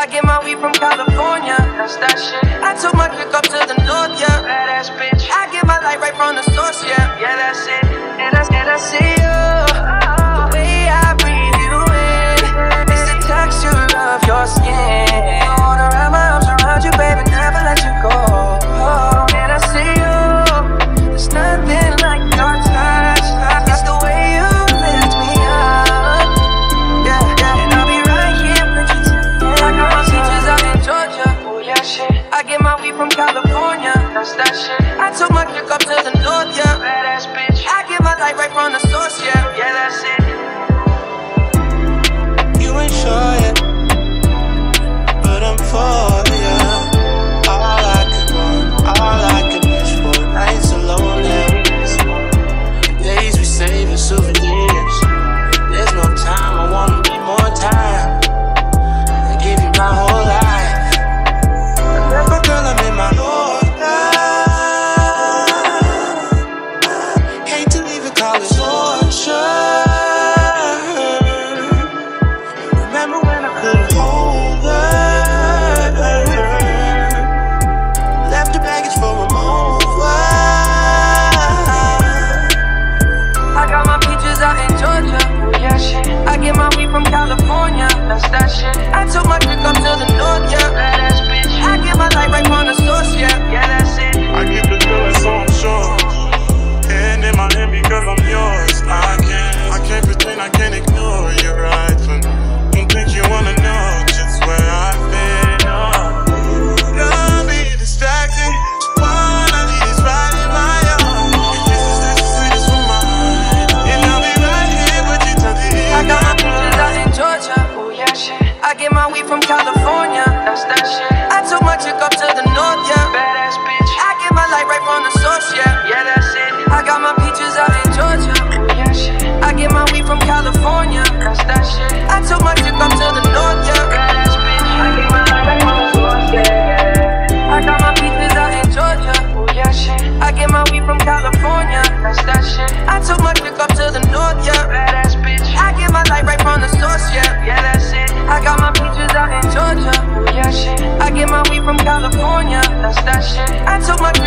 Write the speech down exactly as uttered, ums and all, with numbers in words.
I get my weed from California, that's that shit. I took my kick up to the north, yeah, badass bitch. I get my light right from the source, yeah, yeah, that's it. And that's, and I see you, the way I breathe you in, it's the texture of your skin. I wanna wrap my arms around you, baby, never let you go. Oh, and I see you, there's nothing like your touch. It's the way you lift me up, yeah, yeah. And I'll be right here with you till I got my teachers out in Georgia, oh yeah, shit. I get my weed from California, that's that shit. I took my kick up to the north, yeah, badass bitch. I get my light right from the source, yeah, yeah, that's it. You ain't sure yet, but I'm for ya. All I could want, all I could wish for. Nights are lonely, days we save as souvenirs. There's no time, I wanna need more time and give you my whole life. Remember, girl, I'm in my order. Hate to leave it, call it torture. Remember when I couldn't hold her, left the baggage for a over. I got my peaches out in Georgia, oh yeah, shit. I get my weed from California, that's that shit. I took my kick up to the north, yeah, badass bitch. I get my light right from the source, yeah, yeah, that's it. I get the feeling, so I'm sure. And in my hand because I'm yours. I can't, I can't pretend, I can't ignore you right from me. Don't think you wanna know just where I've been. Oh. Don't be distracted. All I need is right in my arms. This is the sweetest for mine. And I'll be right here with you till the end. I got my peaches out in Georgia, oh yeah, shit. I get my weed from California, that's that shit. I took my chick up to the north, yeah, badass bitch. I get my light right from the source, yeah, yeah, that's it. I got my peaches out in Georgia, oh yeah, shit. I get my weed from California, that's that shit. I took my chick up to the north, yeah, badass bitch. I get my light right from the source, yeah. I got my peaches out in Georgia, oh yeah, shit. I get my weed from California, that's that shit. I took my chick up to the north, yeah, badass bitch. I get my light right from the source, yeah, yeah, that's it. I got my peaches out in Georgia, oh yeah, shit. I get my weed from California, that's that shit. I took my